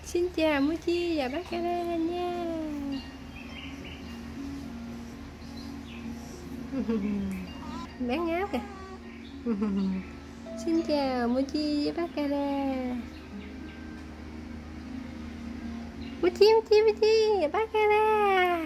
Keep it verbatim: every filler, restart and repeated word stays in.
Xin chào Mochi và bác Kara nha. Bán ngáp kìa. Xin chào Mochi với bác Kara. Mochi Mochi Mochi và bác Kara.